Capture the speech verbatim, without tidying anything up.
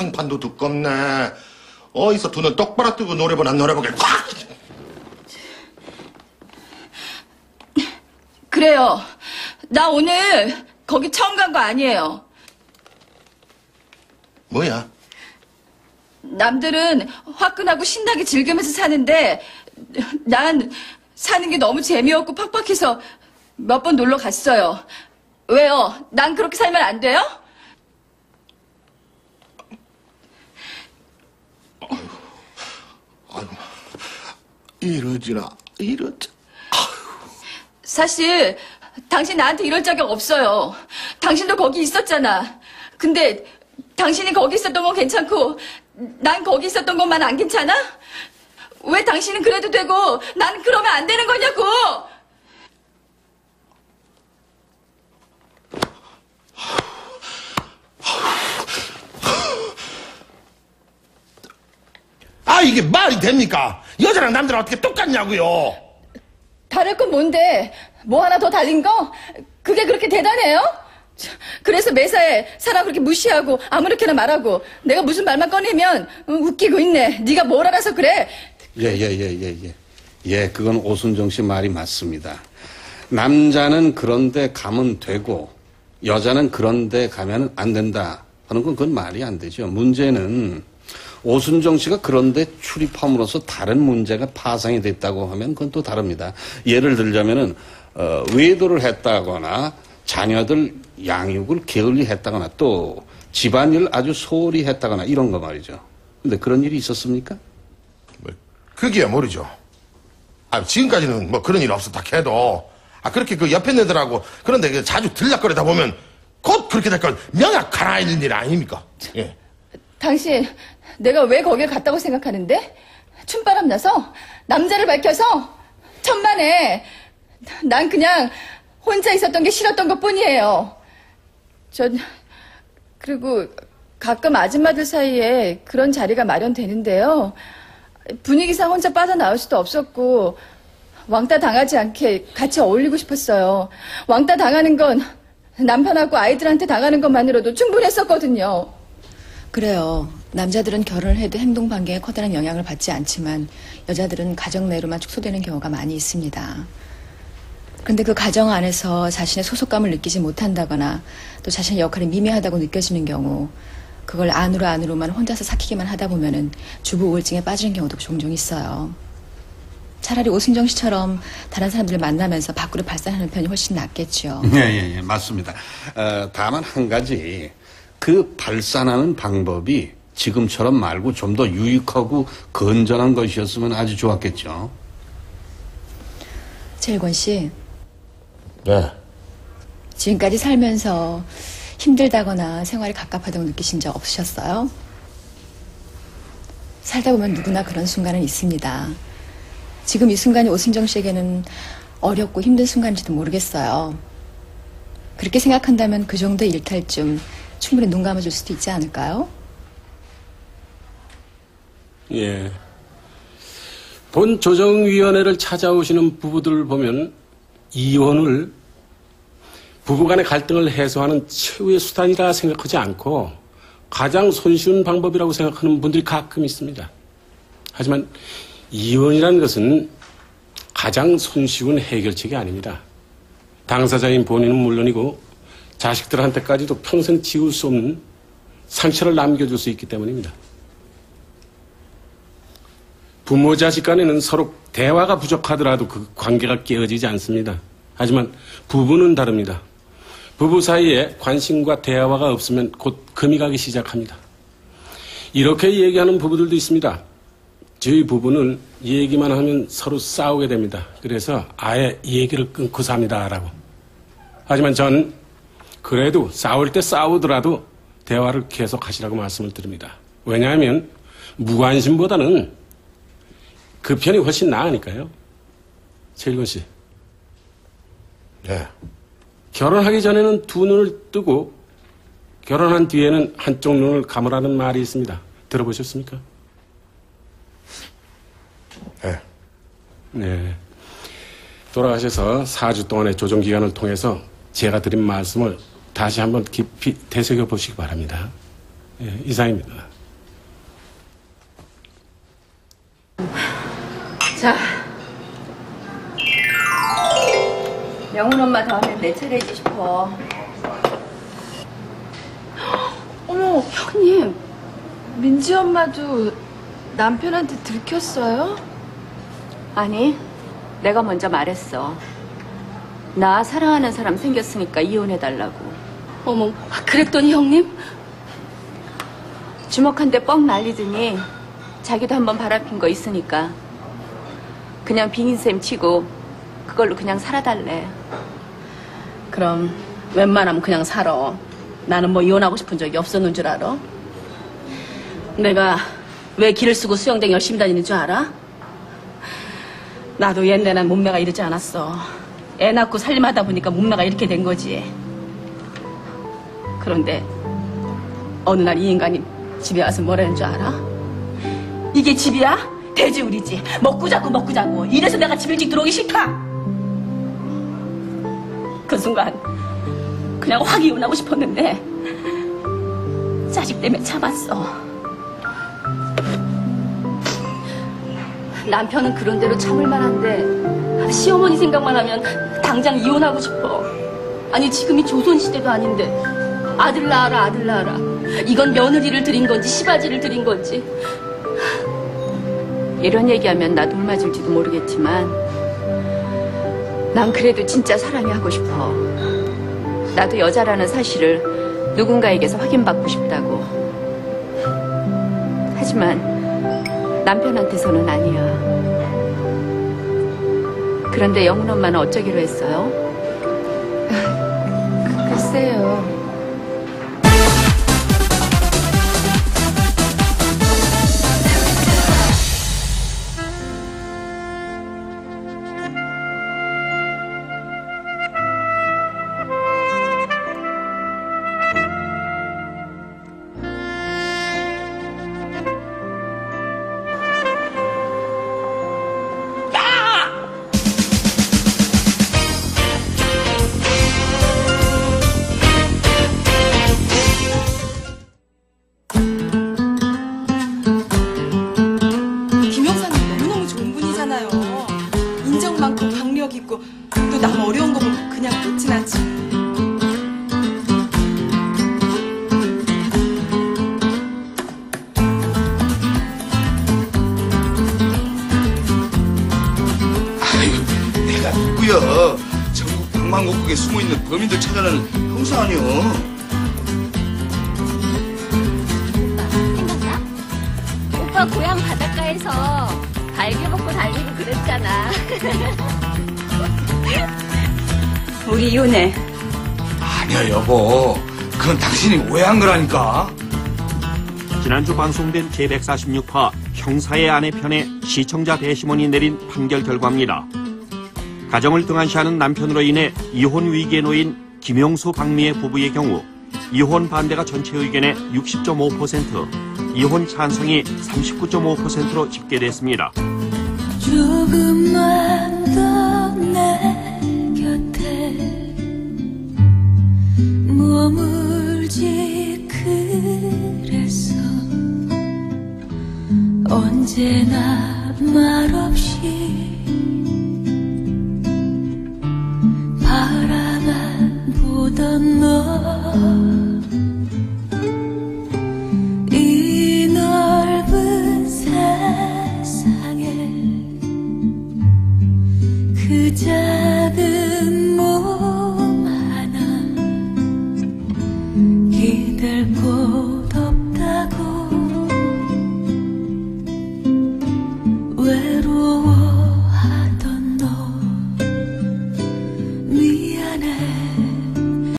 상판도 두껍네. 어디서 두 눈 똑바로 뜨고 노래보나 노래보게 꽉! 그래요. 나 오늘 거기 처음 간 거 아니에요. 뭐야? 남들은 화끈하고 신나게 즐기면서 사는데 난 사는 게 너무 재미없고 팍팍해서 몇 번 놀러 갔어요. 왜요? 난 그렇게 살면 안 돼요? 아유, 이러지라, 이러지. 사실 당신 나한테 이럴 자격 없어요. 당신도 거기 있었잖아. 근데 당신이 거기 있었던 건 괜찮고 난 거기 있었던 것만 안 괜찮아? 왜 당신은 그래도 되고 난 그러면 안 되는 거냐고! 아, 이게 말이 됩니까? 여자랑 남자랑 어떻게 똑같냐고요? 다를 건 뭔데? 뭐 하나 더 달린 거? 그게 그렇게 대단해요? 그래서 매사에 사람 그렇게 무시하고 아무렇게나 말하고 내가 무슨 말만 꺼내면 웃기고 있네. 네가 뭘 알아서 그래? 예예예 예 예 예. 예, 그건 오순정 씨 말이 맞습니다. 남자는 그런데 가면 되고 여자는 그런데 가면 안 된다 하는 건 그건 말이 안 되죠. 문제는 오순정 씨가 그런데 출입함으로써 다른 문제가 파생이 됐다고 하면 그건 또 다릅니다. 예를 들자면은 어, 외도를 했다거나 자녀들 양육을 게을리 했다거나 또 집안일 아주 소홀히 했다거나 이런 거 말이죠. 근데 그런 일이 있었습니까? 뭐, 그게야 모르죠. 아, 지금까지는 뭐 그런 일 없었다 해도 아, 그렇게 그 옆에 애들하고 그런데 자주 들락거리다 보면 곧 그렇게 될 건 명확하나 있는 일 아닙니까? 예. 당신 내가 왜 거길 갔다고 생각하는데? 춤바람 나서? 남자를 밝혀서? 천만에 난 그냥 혼자 있었던 게 싫었던 것 뿐이에요. 전 그리고 가끔 아줌마들 사이에 그런 자리가 마련되는데요. 분위기상 혼자 빠져나올 수도 없었고 왕따 당하지 않게 같이 어울리고 싶었어요. 왕따 당하는 건 남편하고 아이들한테 당하는 것만으로도 충분했었거든요. 그래요. 남자들은 결혼을 해도 행동 반경에 커다란 영향을 받지 않지만 여자들은 가정 내로만 축소되는 경우가 많이 있습니다. 그런데 그 가정 안에서 자신의 소속감을 느끼지 못한다거나 또 자신의 역할이 미미하다고 느껴지는 경우 그걸 안으로 안으로만 혼자서 삭히기만 하다 보면은 주부 우울증에 빠지는 경우도 종종 있어요. 차라리 오순정 씨처럼 다른 사람들을 만나면서 밖으로 발산하는 편이 훨씬 낫겠죠. 예, 예, 예, 맞습니다. 어, 다만 한 가지 그 발산하는 방법이 지금처럼 말고 좀 더 유익하고 건전한 것이었으면 아주 좋았겠죠. 최일권 씨. 네. 지금까지 살면서 힘들다거나 생활이 갑갑하다고 느끼신 적 없으셨어요? 살다 보면 누구나 그런 순간은 있습니다. 지금 이 순간이 오순정 씨에게는 어렵고 힘든 순간인지도 모르겠어요. 그렇게 생각한다면 그 정도의 일탈쯤 충분히 눈 감아줄 수도 있지 않을까요? 예. 본 조정위원회를 찾아오시는 부부들을 보면 이혼을 부부간의 갈등을 해소하는 최후의 수단이라 생각하지 않고 가장 손쉬운 방법이라고 생각하는 분들이 가끔 있습니다. 하지만 이혼이라는 것은 가장 손쉬운 해결책이 아닙니다. 당사자인 본인은 물론이고 자식들한테까지도 평생 지울 수 없는 상처를 남겨줄 수 있기 때문입니다. 부모 자식 간에는 서로 대화가 부족하더라도 그 관계가 깨어지지 않습니다. 하지만 부부는 다릅니다. 부부 사이에 관심과 대화가 없으면 곧 금이 가기 시작합니다. 이렇게 얘기하는 부부들도 있습니다. 저희 부부는 얘기만 하면 서로 싸우게 됩니다. 그래서 아예 얘기를 끊고 삽니다라고. 하지만 전 그래도 싸울 때 싸우더라도 대화를 계속하시라고 말씀을 드립니다. 왜냐하면 무관심보다는 그 편이 훨씬 나으니까요. 최일권 씨. 네. 결혼하기 전에는 두 눈을 뜨고 결혼한 뒤에는 한쪽 눈을 감으라는 말이 있습니다. 들어보셨습니까? 네. 네. 돌아가셔서 사 주 동안의 조정기간을 통해서 제가 드린 말씀을 다시 한번 깊이 되새겨 보시기 바랍니다. 예, 이상입니다. 자, 영훈 엄마 다음엔 내 차례지 싶어. 어머, 형님. 민지 엄마도 남편한테 들켰어요? 아니, 내가 먼저 말했어. 나 사랑하는 사람 생겼으니까 이혼해달라고. 어머, 그랬더니 형님? 주먹 한 대 뻥 날리더니 자기도 한번 바람핀 거 있으니까 그냥 빙인셈 치고 그걸로 그냥 살아달래. 그럼 웬만하면 그냥 살아. 나는 뭐 이혼하고 싶은 적이 없었는 줄 알아? 내가 왜 길을 쓰고 수영장 열심히 다니는 줄 알아? 나도 옛날엔 몸매가 이러지 않았어. 애 낳고 살림하다 보니까 몸매가 이렇게 된 거지. 그런데 어느 날 이 인간이 집에 와서 뭐라는 줄 알아? 이게 집이야? 돼지우리지. 먹고 자고 먹고 자고. 이래서 내가 집 일찍 들어오기 싫다. 그 순간 그냥 확 이혼하고 싶었는데 자식 때문에 참았어. 남편은 그런 대로 참을 만한데 시어머니 생각만 하면 당장 이혼하고 싶어. 아니 지금이 조선시대도 아닌데 아들 낳아라 아들 낳아라. 이건 며느리를 들인 건지 시바지를 들인 건지. 이런 얘기하면 나 돌 맞을지도 모르겠지만 난 그래도 진짜 사랑이 하고 싶어. 나도 여자라는 사실을 누군가에게서 확인받고 싶다고. 하지만 남편한테서는 아니야. 그런데 영훈 엄마는 어쩌기로 했어요? 글쎄요. 인정 많고 박력 있고 또 남 어려운 거 보면 그냥 놓진 않지. 아유, 내가 누구야? 전국 방방곡곡에 숨어있는 범인들 찾아내는 형사 아니여. 오빠 고향 바닷가에서 달걀 먹고 달리고 그랬잖아. 우리 이혼해. 아니야 여보, 그건 당신이 오해한 거라니까. 지난주 방송된 제백사십육 화 형사의 아내 편에 시청자 배심원이 내린 판결 결과입니다. 가정을 등한시하는 남편으로 인해 이혼 위기에 놓인 김용수 박미애 부부의 경우 이혼 반대가 전체 의견의 육십 점 오 퍼센트, 이혼 찬성이 삼십구 점 오 퍼센트로 집계됐습니다. 조금만 더 내 곁에 머물지 그랬어. 언제나 말없이 바라만 보던 너, 이 넓은 세상에 그 작은 몸 하나 기댈 곳